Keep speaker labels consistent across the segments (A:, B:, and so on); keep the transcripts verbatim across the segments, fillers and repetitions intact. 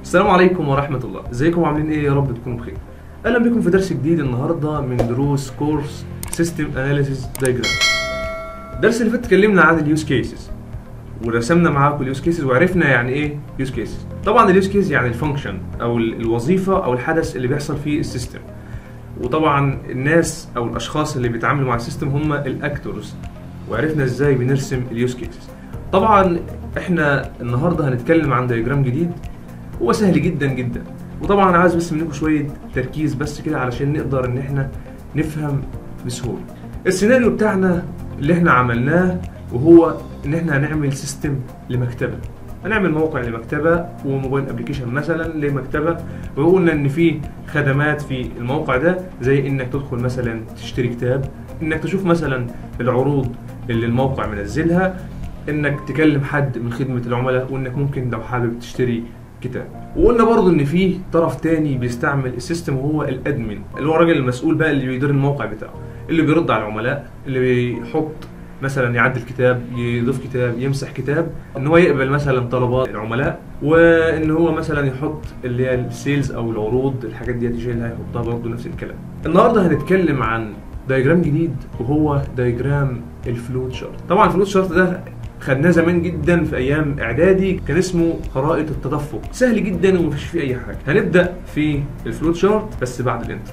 A: السلام عليكم ورحمة الله، ازيكم عاملين ايه؟ يا رب تكونوا بخير. اهلا بكم في درس جديد النهارده من دروس كورس سيستم اناليسيس دايجرام. الدرس اللي فات اتكلمنا عن اليوز كيسز ورسمنا معاكم اليوز كيسز وعرفنا يعني ايه يوز كيسز. طبعا اليوز كيس يعني الفانكشن او الوظيفة او الحدث اللي بيحصل فيه السيستم. وطبعا الناس او الاشخاص اللي بيتعاملوا مع السيستم هم الاكتورز، وعرفنا ازاي بنرسم اليوز كيسز. طبعا احنا النهارده هنتكلم عن دايجرام جديد، هو سهل جدا جدا، وطبعا عايز بس منكم شويه تركيز بس كده علشان نقدر ان احنا نفهم بسهوله. السيناريو بتاعنا اللي احنا عملناه وهو ان احنا هنعمل سيستم لمكتبه، هنعمل موقع لمكتبه وموبايل ابلكيشن مثلا لمكتبه، وقلنا ان في خدمات في الموقع ده زي انك تدخل مثلا تشتري كتاب، انك تشوف مثلا العروض اللي الموقع منزلها، انك تكلم حد من خدمه العملاء، وانك ممكن لو حابب تشتري كتاب. وقلنا برضو ان في طرف تاني بيستعمل السيستم وهو الادمن، اللي هو الراجل المسؤول بقى اللي بيدير الموقع بتاعه، اللي بيرد على العملاء، اللي بيحط مثلا يعدل كتاب، يضيف كتاب، يمسح كتاب، ان هو يقبل مثلا طلبات العملاء، وان هو مثلا يحط اللي هي السيلز او العروض، الحاجات دي يشيلها يحطها برضو نفس الكلام. النهارده هنتكلم عن دايجرام جديد وهو دايجرام الفلوت شارت. طبعا الفلوت شارت ده خدناه زمان جدا في ايام اعدادي، كان اسمه خرائط التدفق، سهل جدا ومفيش فيه اي حاجه. هنبدا في الفلوت شارت بس بعد الانترو.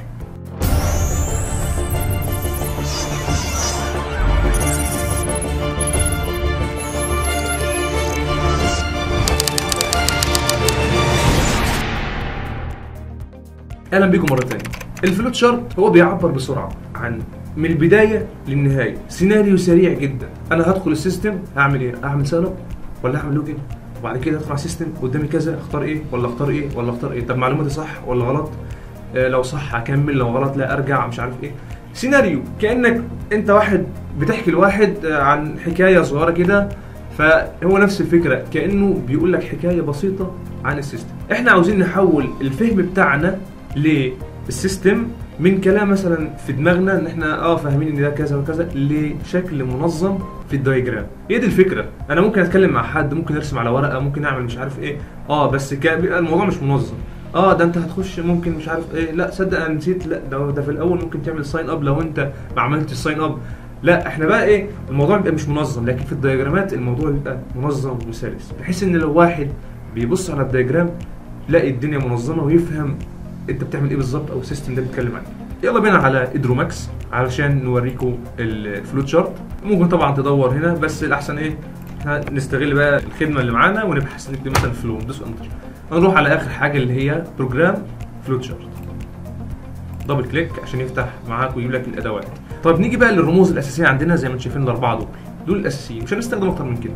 A: اهلا بيكم مره ثانيه. الفلوت شارت هو بيعبر بسرعه عن من البدايه للنهايه، سيناريو سريع جدا. انا هدخل السيستم هعمل ايه؟ اعمل ساين اب ولا اعمل لوجن؟ وبعد كده ادخل على السيستم قدامي كذا، اختار ايه ولا اختار ايه ولا اختار ايه؟ طب معلوماتي صح ولا غلط؟ آه لو صح هكمل، لو غلط لا ارجع، مش عارف ايه. سيناريو كانك انت واحد بتحكي لواحد عن حكايه صغيره كده، فهو نفس الفكره، كانه بيقول لك حكايه بسيطه عن السيستم. احنا عاوزين نحول الفهم بتاعنا للسيستم من كلام مثلا في دماغنا ان احنا اه فاهمين ان ده كذا وكذا لشكل منظم في الدايجرام. هي دي الفكره. انا ممكن اتكلم مع حد، ممكن ارسم على ورقه، ممكن اعمل مش عارف ايه، اه بس بيبقى الموضوع مش منظم. اه ده انت هتخش ممكن مش عارف ايه، لا صدق انا نسيت، لا ده ده في الاول ممكن تعمل ساين اب لو انت ما عملتش الساين اب. لا احنا بقى ايه، الموضوع بيبقى مش منظم، لكن في الدايجرامات الموضوع بيبقى منظم وسلس، بحيث ان لو واحد بيبص على الدايجرام يلاقي الدنيا منظمه ويفهم انت بتعمل ايه بالظبط او السيستم ده بيتكلم عنه. يلا بينا على ادروماكس علشان نوريكم الفلوت شارت. ممكن طبعا تدور هنا، بس الاحسن ايه نستغل بقى الخدمه اللي معانا ونبحث نكتب مثلا فلو، ندوس انتر، هنروح على اخر حاجه اللي هي بروجرام فلوت شارت، دبل كليك عشان يفتح معاك ويجيب لك الادوات. طيب نيجي بقى للرموز الاساسيه عندنا زي ما انتم شايفين الاربعه دول، دول الاساسيين، مش هنستخدم اكتر من كده.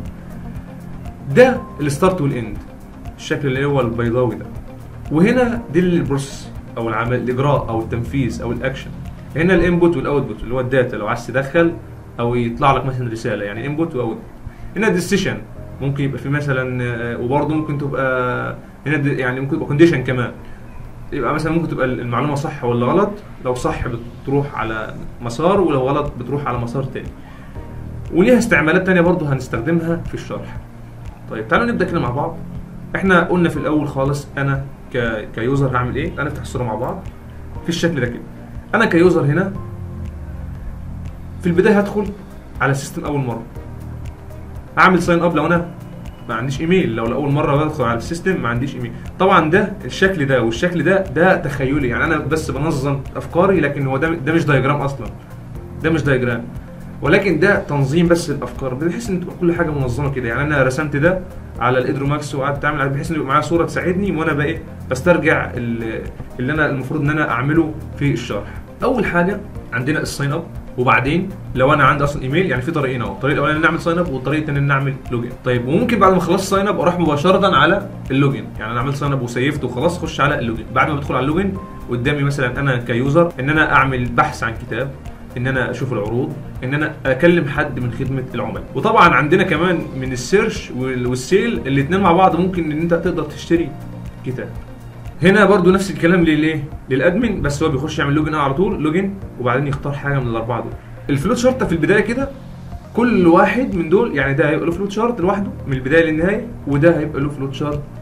A: ده الستارت والاند، الشكل اللي هو البيضاوي ده، وهنا دي البروسيس او العمل، الاجراء او التنفيذ او الاكشن. هنا الانبوت والاوتبوت اللي هو الداتا لو عايز تدخل او يطلع لك مثلا رساله، يعني انبوت واوتبوت. هنا ديسيشن ممكن يبقى في مثلا، وبرده ممكن تبقى هنا يعني ممكن تبقى كونديشن كمان، يبقى مثلا ممكن تبقى المعلومه صح ولا غلط، لو صح بتروح على مسار ولو غلط بتروح على مسار تاني. وليها استعمالات تانيه برده هنستخدمها في الشرح. طيب تعالوا نبدا كده مع بعض. احنا قلنا في الاول خالص انا ك كيوزر هعمل ايه؟ تعالوا نفتح الصوره مع بعض في الشكل ده كده. انا كيوزر هنا في البدايه هدخل على السيستم اول مره، هعمل ساين اب لو انا ما عنديش ايميل، لو لاول مره بدخل على السيستم ما عنديش ايميل. طبعا ده الشكل ده والشكل ده ده تخيلي، يعني انا بس بنظم افكاري، لكن هو ده ده مش دايجرام اصلا، ده مش دايجرام، ولكن ده تنظيم بس الافكار، بحيث ان تبقى كل حاجه منظمه كده. يعني انا رسمت ده على الادروماكس وقعدت اعمل بحيث ان يبقى معايا صوره تساعدني وانا بقى ايه بسترجع اللي انا المفروض ان انا اعمله في الشرح. اول حاجه عندنا الساين اب، وبعدين لو انا عندي اصلا ايميل، يعني في طريقين اهو، الطريقه الاولانيه نعمل ساين اب والطريقه الثانيه نعمل لوجن. طيب وممكن بعد ما خلصت ساين اب اروح مباشره على اللوجن، يعني انا عملت ساين اب وسيفت وخلاص اخش على اللوجن. بعد ما بدخل على اللوجن قدامي مثلا انا كيوزر ان انا اعمل بحث عن كتاب، ان انا اشوف العروض، ان انا اكلم حد من خدمه العملاء. وطبعا عندنا كمان من السيرش والسيل الاثنين مع بعض، ممكن ان انت تقدر تشتري كتاب. هنا برضو نفس الكلام ليه؟ للادمن، بس هو بيخش يعمل لوجن على طول، لوجن وبعدين يختار حاجه من الاربعه دول. الفلوت شارت في البدايه كده كل واحد من دول، يعني ده هيبقى له فلوت شارت لوحده من البدايه للنهايه، وده هيبقى له فلوت شارت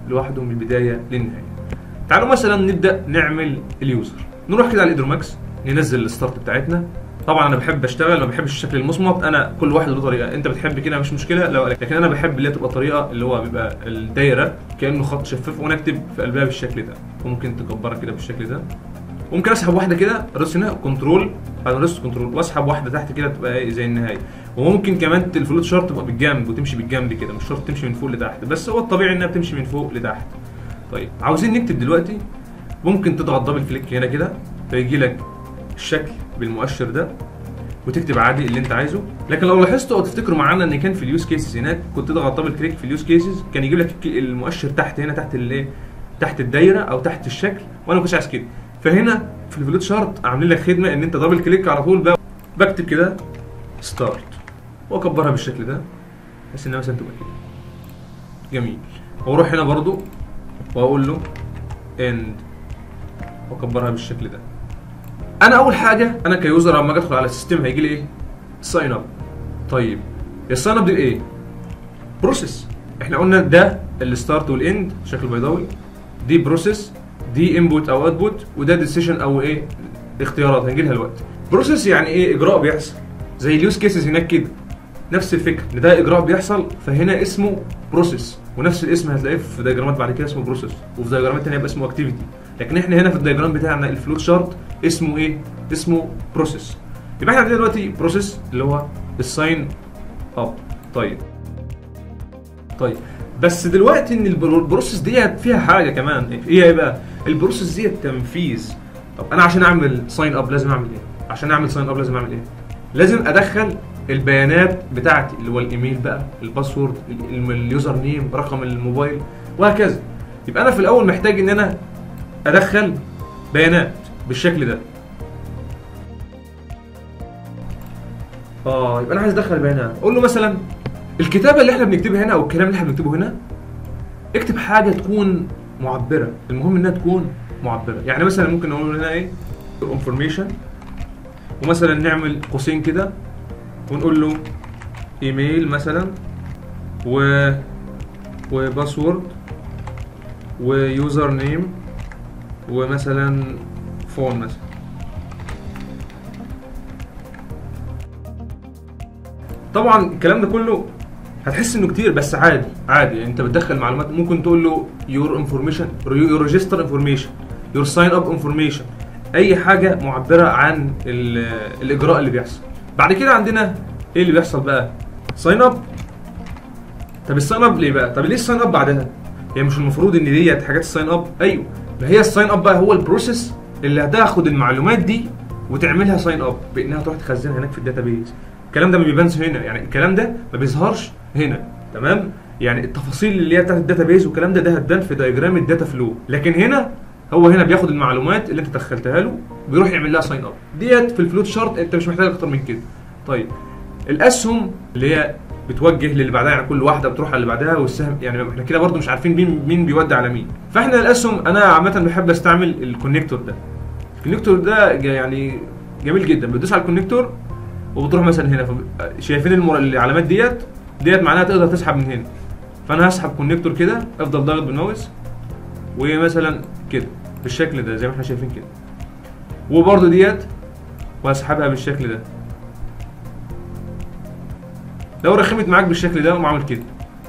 A: لوحده من البدايه للنهايه. تعالوا مثلا نبدا نعمل اليوزر. نروح كده على الايدروماكس، ننزل الستارت بتاعتنا. طبعا انا بحب اشتغل ما بحبش الشكل المصمت، انا كل واحد له طريقه، انت بتحب كده مش مشكله لو، لكن انا بحب اللي تبقى طريقه اللي هو بيبقى الدايره كانه خط شفاف وانا اكتب في قلبها بالشكل ده. وممكن تكبرها كده بالشكل ده، ممكن اسحب واحده كده ادوس هنا كنترول، ادوس كنترول واسحب واحده تحت كده تبقى ايه زي النهايه. وممكن كمان الفلوت شارت تبقى بالجنب وتمشي بالجنب كده، مش شرط تمشي من فوق لتحت، بس هو الطبيعي انها بتمشي من فوق لتحت. طيب عاوزين نكتب دلوقتي، ممكن تضغط دبل كليك هنا كده فيجي لك الشكل بالمؤشر ده وتكتب عادي اللي انت عايزه. لكن لو لاحظتوا او تفتكروا معانا ان كان في اليوز كيسز هناك كنت تضغط دبل كليك في اليوز كيسز كان يجيب لك المؤشر تحت هنا، تحت الايه، تحت الدايره او تحت الشكل، وانا ما كنتش عايز كده. فهنا في الفلوت شارت عاملين لك خدمه ان انت دبل كليك على طول بقى بكتب كده ستارت واكبرها بالشكل ده بحيث انها مثلا تبقى كده. جميل. واروح هنا برضو واقول له اند واكبرها بالشكل ده. انا اول حاجه انا كيوزر لما اجي ادخل على السيستم هيجي لي ايه؟ ساين اب. طيب الساين اب دي ايه؟ بروسيس. احنا قلنا ده الستارت والاند شكل بيضاوي، دي بروسيس، دي انبوت او اوتبوت، وده ديسيشن او ايه اختيارات هنجي لها دلوقتي. بروسيس يعني ايه؟ اجراء بيحصل زي اليوز كيسز هناك كده، نفس الفكره ان ده اجراء بيحصل فهنا اسمه بروسيس، ونفس الاسم هتلاقيه في دياجرامات بعد كده اسمه بروسيس، وفي دياجرامات ثانيه هيبقى اسمه اكتيفيتي. لكن احنا هنا في الدياجرام بتاعنا الفلوت شارت اسمه ايه؟ اسمه بروسيس. يبقى احنا عندنا دلوقتي بروسيس اللي هو الساين اب. طيب طيب بس دلوقتي ان البروسيس ديت فيها حاجه كمان، هي ايه بقى؟ البروسيس ديت تنفيذ. طب انا عشان اعمل ساين اب لازم اعمل ايه؟ عشان اعمل ساين اب لازم اعمل ايه؟ لازم ادخل البيانات بتاعتي اللي هو الايميل بقى، الباسورد، اليوزر نيم، رقم الموبايل وهكذا. يبقى انا في الاول محتاج ان انا ادخل بيانات بالشكل ده. اه يبقى انا عايز ادخل بيانات، اقول له مثلا الكتابه اللي احنا بنكتبها هنا او الكلام اللي احنا بنكتبه هنا اكتب حاجه تكون معبره، المهم انها تكون معبره. يعني مثلا ممكن نقول هنا ايه؟ انفورميشن، ومثلا نعمل قوسين كده ونقول له ايميل مثلا و وباسورد ويوزر نيم ومثلا فون مثلا. طبعا الكلام ده كله هتحس انه كتير بس عادي عادي، يعني انت بتدخل معلومات. ممكن تقول له يور انفورميشن، يور ريجستر انفورميشن، يور ساين اب انفورميشن، اي حاجه معبره عن الاجراء اللي بيحصل. بعد كده عندنا ايه اللي بيحصل بقى؟ ساين اب. طب الساين اب ليه بقى؟ طب ليه الساين اب بعدها؟ هي مش المفروض ان ديت حاجات الساين اب؟ ايوه، ما هي الساين اب بقى هو البروسيس اللي هتاخد المعلومات دي وتعملها ساين اب بانها تروح تخزنها هناك في الداتابيز. الكلام ده ما بيبانش هنا، يعني الكلام ده ما بيظهرش هنا، تمام؟ يعني التفاصيل اللي هي بتاعت الداتابيز والكلام ده ده هتبان في دايجرام الداتا فلو، لكن هنا هو هنا بياخد المعلومات اللي انت دخلتها له بيروح يعمل لها ساين اب. ديت في الفلوت شارت انت مش محتاج اكتر من كده. طيب الاسهم اللي هي بتوجه للي بعدها، يعني كل واحده بتروح على اللي بعدها، والسهم يعني احنا كده برده مش عارفين مين مين بيودي على مين. فاحنا الاسهم انا عامه بحب استعمل الكونكتور ده. الكونكتور ده يعني جميل جدا، بتدوس على الكونكتور وبتروح مثلا هنا، شايفين المر... العلامات ديت ديت معناها تقدر تسحب من هنا. فانا هسحب كونكتور كده، افضل ضاغط بالماوس ومثلا كده بالشكل ده زي ما احنا شايفين كده، وبرده ديت وهسحبها بالشكل ده. لو رخمت معاك بالشكل ده ومعمل كده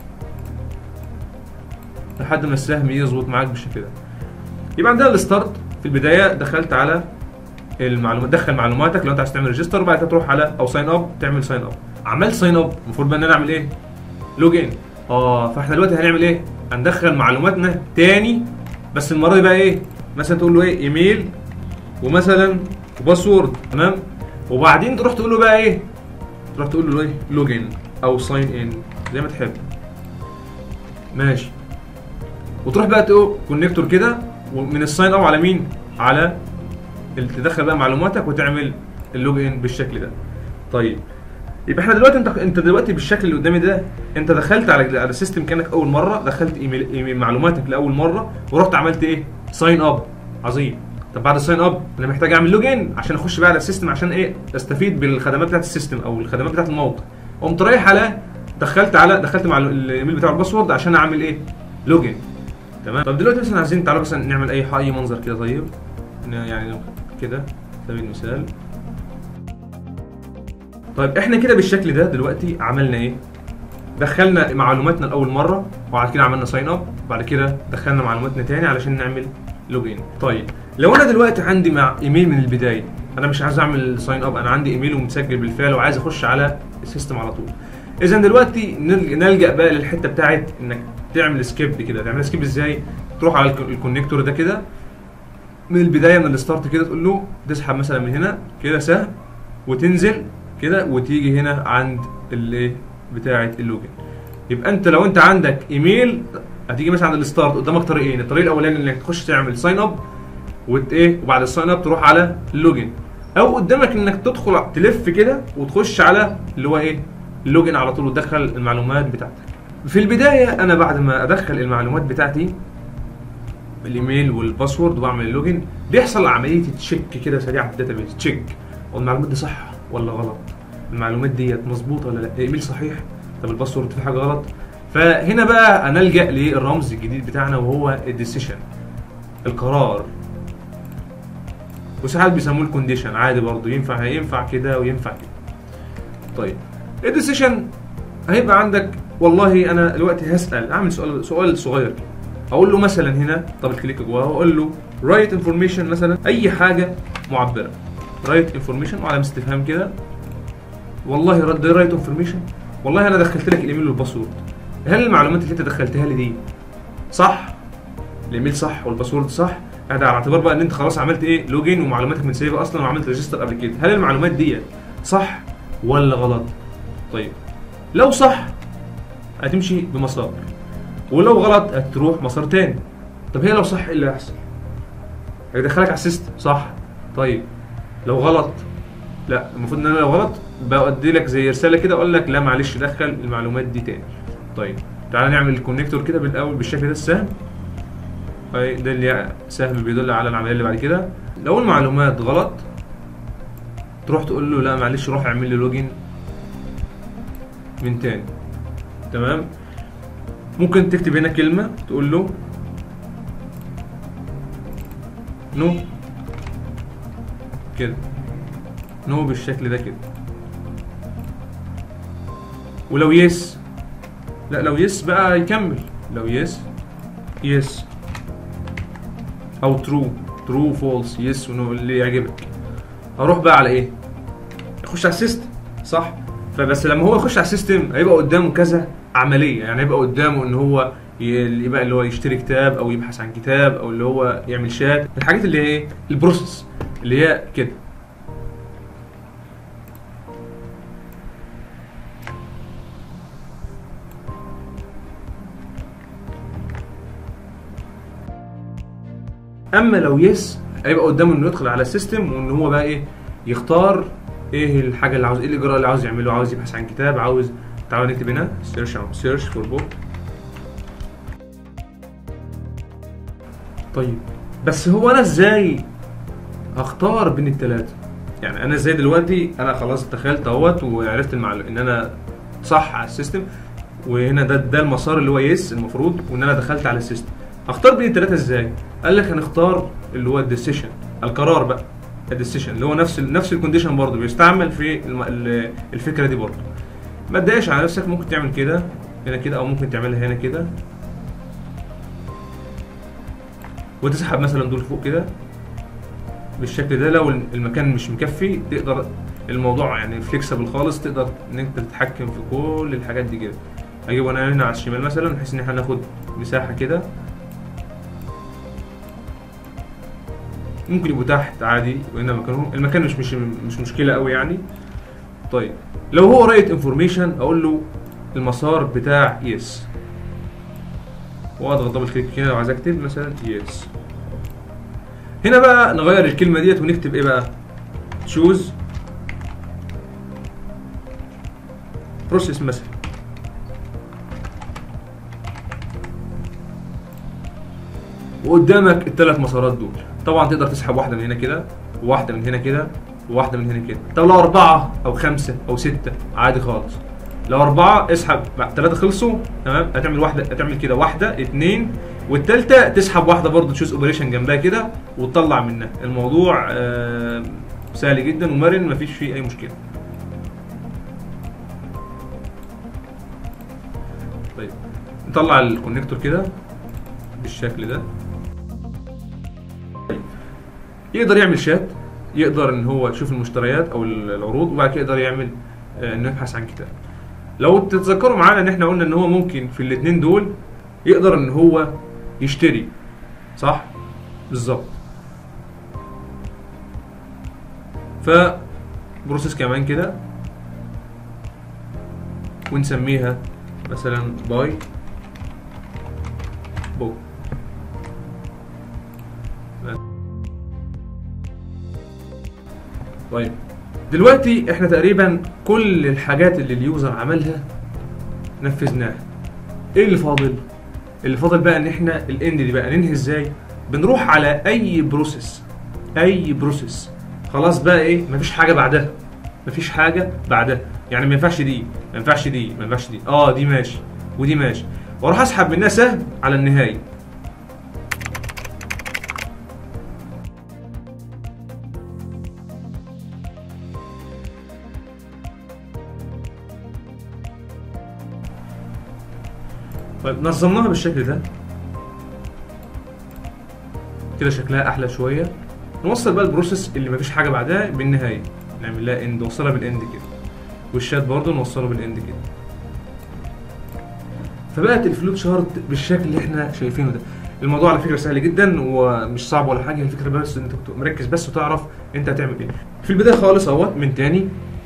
A: لحد ما السهم يظبط معاك بالشكل ده. يبقى عندنا الستارت في البدايه، دخلت على المعلومات، دخل معلوماتك لو انت عايز تعمل ريجستر، وبعد كده تروح على او ساين اب تعمل ساين اب. عملت ساين اب المفروض بقى ان انا اعمل ايه؟ لوج ان. اه فاحنا دلوقتي هنعمل ايه؟ هندخل معلوماتنا تاني، بس المره دي بقى ايه؟ مثلا تقول له ايه؟ ايميل ومثلا وباسورد، تمام؟ وبعدين تروح تقول له بقى ايه؟ تروح تقول له ايه؟ لوج ان او ساين ان زي ما تحب. ماشي. وتروح بقى تقول كونكتور كده، ومن الساين اب على مين؟ على اللي تدخل بقى معلوماتك وتعمل اللوج ان بالشكل ده. طيب يبقى احنا دلوقتي انت انت دلوقتي بالشكل اللي قدامي ده انت دخلت على على السيستم كانك اول مره، دخلت ايميل, إيميل معلوماتك لاول مره ورحت عملت ايه؟ ساين اب. عظيم. طب بعد الساين اب انا محتاج اعمل لوج ان عشان اخش بقى على السيستم، عشان ايه؟ استفيد بالخدمات بتاعت السيستم او الخدمات بتاعت الموقع. قمت رايح على دخلت على دخلت مع الايميل بتاع الباسورد عشان اعمل ايه؟ لوج ان. تمام. طب دلوقتي مثلا عايزين تعالوا مثلا نعمل اي اي منظر كده. طيب يعني كده على سبيل المثال. طيب احنا كده بالشكل ده دلوقتي عملنا ايه؟ دخلنا معلوماتنا لاول مره، وبعد كده عملنا ساين اب، وبعد كده دخلنا معلوماتنا تاني علشان نعمل لوجين. طيب لو انا دلوقتي عندي مع ايميل من البدايه، انا مش عايز اعمل ساين اب، انا عندي ايميل ومتسجل بالفعل وعايز اخش على السيستم على طول. اذا دلوقتي نلجا بقى للحته بتاعت انك تعمل سكيب كده. تعمل سكيب ازاي؟ تروح على الكونكتور ده كده من البدايه، من الستارت كده، تقول له تسحب مثلا من هنا كده سهم، وتنزل كده وتيجي هنا عند الايه بتاعه اللوجن. يبقى انت لو انت عندك ايميل هتيجي مثلا عند الستارت قدامك طريقين. الطريق الاولاني انك تخش تعمل ساين اب وت ايه، وبعد الساين اب تروح على اللوجن، او قدامك انك تدخل تلف كده وتخش على اللي هو ايه اللوجن على طول وتدخل المعلومات بتاعتك. في البدايه انا بعد ما ادخل المعلومات بتاعتي الايميل والباسورد وبعمل اللوجن، بيحصل عمليه تشيك كده سريعه في الداتابيس. تشيك والمعلومات دي صح ولا غلط، المعلومات ديت مظبوطه ولا لا، الايميل صحيح، طب الباسورد في حاجه غلط. فهنا بقى هنلجا للرمز الجديد بتاعنا وهو الديسيشن، القرار، وساعات بيسموه الكونديشن عادي برضه، ينفع ينفع كده وينفع كده. طيب الديسيشن هيبقى عندك، والله انا دلوقتي هسال اعمل سؤال سؤال صغير، اقول له مثلا هنا دبل كليك جواه واقول له رايت انفورميشن مثلا، اي حاجه معبره، رايت انفورميشن وعلامه استفهام كده. والله رد رايت انفورميشن، والله انا دخلت لك الايميل والباسورد، هل المعلومات اللي انت دخلتها لي دي صح؟ الايميل صح والباسورد صح؟ هذا على اعتبار بقى ان انت خلاص عملت ايه لوجين ومعلوماتك متسيبه اصلا وعملت ريجستر قبل كده. هل المعلومات دي صح ولا غلط؟ طيب لو صح هتمشي بمسار، ولو غلط هتروح مسار تاني. طب هي لو صح ايه اللي هيحصل؟ هيدخلك على السيستم صح؟ طيب لو غلط، لا المفروض ان انا لو غلط بودي لك زي رساله كده اقول لك لا معلش دخل المعلومات دي تاني. طيب تعالى نعمل الكونكتور كده بالاول بالشكل ده، السهم ده اللي سهم بيدل على العمليه اللي بعد كده. لو المعلومات غلط تروح تقول له لا معلش روح اعمل لي لوجين من تاني. تمام. ممكن تكتب هنا كلمه تقول له نو كده، نو بالشكل ده كده. ولو يس، لا لو يس بقى يكمل، لو يس يس، او ترو ترو فولس، يس ونو اللي يعجبك. اروح بقى على ايه؟ يخش على السيستم صح؟ فبس لما هو يخش على السيستم هيبقى قدامه كذا عمليه، يعني هيبقى قدامه ان هو يبقى اللي هو يشتري كتاب او يبحث عن كتاب او اللي هو يعمل شات، الحاجات اللي هي البروسيس اللي هي كده. اما لو يس هيبقى قدامه انه يدخل على السيستم وان هو بقى ايه يختار ايه الحاجه اللي عاوز، ايه الاجراء اللي عاوز يعمله، عاوز يبحث عن كتاب، عاوز. تعالوا نكتب هنا سيرش سيرش فور بوك. طيب بس هو انا ازاي اختار بين الثلاثه؟ يعني انا ازاي دلوقتي انا خلاص دخلت اهوت وعرفت المعلومه ان انا صح على السيستم، وهنا ده ده المسار اللي هو يس المفروض، وان انا دخلت على السيستم. اختار بين الثلاثه ازاي؟ قال لك هنختار اللي هو الديسيشن، القرار بقى، الديسيشن اللي هو نفس ال نفس الكونديشن برضه بيستعمل في الفكره دي برضه. ما تضايقش على نفسك، ممكن تعمل كده هنا كده او ممكن تعملها هنا كده وتسحب مثلا دول فوق كده بالشكل ده. لو المكان مش مكفي تقدر الموضوع يعني فليكسبل خالص، تقدر ان انت تتحكم في كل الحاجات دي كده. اجيب انا هنا على الشمال مثلا بحيث ان احنا ناخد مساحه كده، ممكن يبقوا تحت عادي وهنا مكانهم، المكان مش مش مش مشكله قوي يعني. طيب لو هو رايت انفورميشن اقول له المسار بتاع يس، واضغط دبل كليك هنا لو عايز اكتب مثلا يس. هنا بقى نغير الكلمه ديت ونكتب ايه بقى؟ تشوز بروسيس مثلا. وقدامك الثلاث مسارات دول، طبعا تقدر تسحب واحده من هنا كده وواحده من هنا كده وواحده من هنا كده. طب لو اربعه او خمسه او سته عادي خالص. لو اربعه اسحب، ثلاثه خلصوا تمام، هتعمل واحده، هتعمل كده واحده اثنين والثالثه تسحب واحده برضه تشوز اوبريشن جنبها كده وتطلع منها. الموضوع آه سهل جدا ومرن، مفيش فيه اي مشكله. طيب نطلع الكونكتور كده بالشكل ده. يقدر يعمل شات، يقدر ان هو يشوف المشتريات او العروض، وبعد كده يقدر يعمل آه انه يبحث عن كتاب. لو تتذكروا معانا ان احنا قلنا ان هو ممكن في الاثنين دول يقدر ان هو يشتري، صح؟ بالظبط. ف بروسيس كمان كده ونسميها مثلا باي بوك. طيب دلوقتي احنا تقريبا كل الحاجات اللي اليوزر عملها نفذناها. ايه اللي فاضل؟ اللي فاضل بقى ان احنا الاند دي بقى ننهي ازاي؟ بنروح على اي بروسيس، اي بروسيس خلاص بقى ايه، مفيش حاجه بعدها، مفيش حاجه بعدها، يعني ما ينفعش دي، ما ينفعش دي، ما ينفعش دي، اه دي ماشي ودي ماشي، واروح اسحب منها سهم على النهايه. طيب نظمناها بالشكل ده كده، شكلها احلى شويه. نوصل بقى البروسيس اللي مفيش حاجه بعدها بالنهايه، نعمل لها اند، نوصلها بالاند كده، والشات برضه نوصله بالاند كده. فبقت الفلوت شارت بالشكل اللي احنا شايفينه ده. الموضوع على فكره سهل جدا ومش صعب ولا حاجه، الفكره بس ان انت مركز بس وتعرف انت هتعمل ايه. في البدايه خالص اهوت من تاني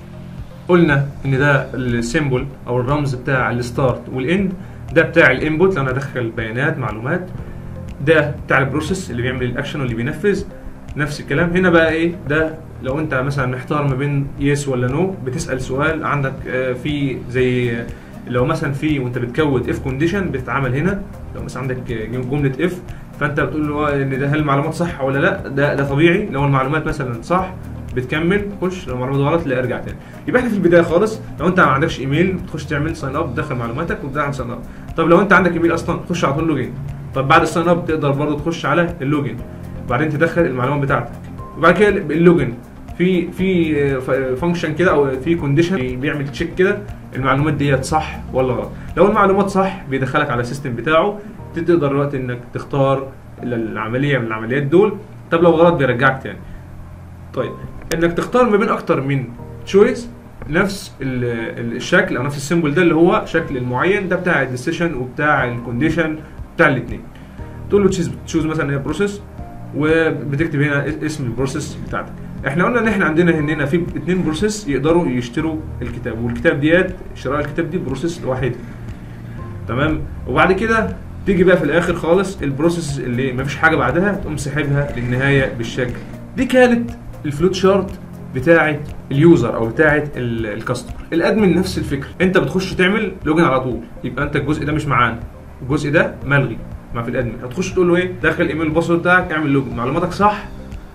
A: قلنا ان ده السيمبل او الرمز بتاع الستارت والاند، ده بتاع الانبوت لو انا ادخل بيانات معلومات، ده بتاع البروسيس اللي بيعمل الاكشن واللي بينفذ. نفس الكلام هنا بقى ايه، ده لو انت مثلا محتار ما بين يس ولا نو بتسال سؤال عندك في زي لو مثلا في وانت بتكود اف كونديشن بتتعامل هنا، لو مثلا عندك جمله اف فانت بتقول له ان ده هل المعلومات صح ولا لا، ده ده طبيعي. لو المعلومات مثلا صح بتكمل خش، لو المعلومات غلط لا ارجع تاني. يبقى احنا في البدايه خالص لو انت ما عندكش ايميل بتخش تعمل ساين اب، تدخل معلوماتك وتدعم ساين اب. طب لو انت عندك ايميل اصلا تخش على طول لوجين. طب بعد الساين اب تقدر برضه تخش على اللوجين وبعدين تدخل المعلومات بتاعتك، وبعد كده اللوجين في في فانكشن كده او في كونديشن بيعمل تشيك كده المعلومات ديت صح ولا غلط. لو المعلومات صح بيدخلك على السيستم بتاعه، تقدر دلوقتي انك تختار العمليه من العمليات دول. طب لو غلط بيرجعك تاني. طيب انك تختار ما بين اكتر من تشويس نفس الشكل او نفس السيمبل ده اللي هو شكل المعين ده بتاع الديسيشن وبتاع الكونديشن بتاع الاثنين. تقول له تشوز مثلا هي بروسيس وبتكتب هنا اسم البروسيس بتاعتك. احنا قلنا ان احنا عندنا هنا في اثنين بروسيس يقدروا يشتروا الكتاب، والكتاب ديت شراء الكتاب دي بروسيس لوحدها، تمام. وبعد كده تيجي بقى في الاخر خالص البروسيس اللي مفيش حاجه بعدها تقوم ساحبها للنهايه بالشكل دي. كانت الفلوت شارت بتاعه اليوزر او بتاعه الكاستمر. الادمن نفس الفكره، انت بتخش تعمل لوجن على طول، يبقى انت الجزء ده مش معانا، الجزء ده ملغي مع في الادمن. هتخش تقول له ايه، دخل ايميل الباسورد بتاعك، اعمل لوجن، معلوماتك صح.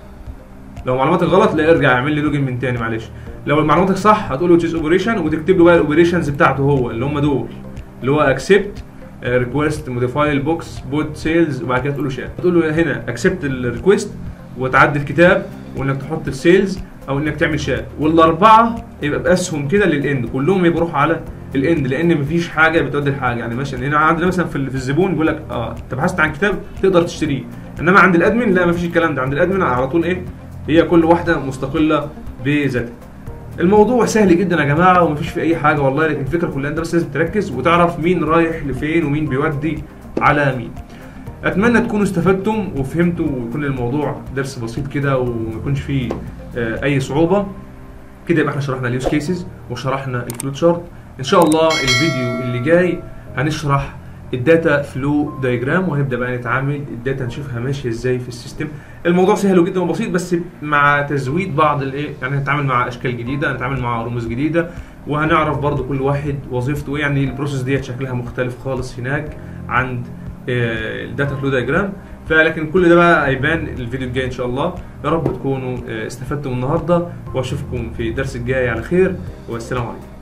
A: لو معلوماتك غلط لا ارجع اعمل لي لوجن من تاني معلش. لو معلوماتك صح هتقول له تشيز اوبريشن وتكتب له بقى الاوبريشنز بتاعته هو اللي هم دول، اللي هو اكسبت ريكويست موديفاي البوكس بوت سيلز، وبعد كده تقول له شات. تقول له هنا اكسبت الريكويست وتعدي الكتاب وانك تحط السيلز او انك تعمل شات، والاربعه يبقى باسهم كده للاند، كلهم يبقى على الاند لان مفيش حاجه بتودي لحاجه. يعني مثلا هنا عندنا مثلا في, في الزبون بيقول لك اه انت بحثت عن كتاب تقدر تشتريه، انما عند الادمن لا مفيش الكلام ده. عند الادمن على طول ايه، هي كل واحده مستقله بذاتها. الموضوع سهل جدا يا جماعه ومفيش فيه اي حاجه والله، لكن الفكره كلها انت بس لازم تركز وتعرف مين رايح لفين ومين بيودي على مين. اتمنى تكونوا استفدتم وفهمتوا ويكون الموضوع درس بسيط كده وما يكونش فيه آه اي صعوبه كده. يبقى احنا شرحنا اليوز كيسز وشرحنا الفلوت شارت. ان شاء الله الفيديو اللي جاي هنشرح الداتا فلو دايجرام، وهنبدا بقى نتعامل الداتا نشوفها ماشيه ازاي في السيستم. الموضوع سهل جدا وبسيط بس مع تزويد بعض الايه، يعني هنتعامل مع اشكال جديده، هنتعامل مع رموز جديده، وهنعرف برضو كل واحد وظيفته ايه. يعني البروسيس ديت شكلها مختلف خالص هناك عند الداتا فلو دايجرام. فلكن كل ده بقى هيبان الفيديو الجاي ان شاء الله. يا رب تكونوا استفدتوا النهارده، واشوفكم في الدرس الجاي على خير، والسلام عليكم.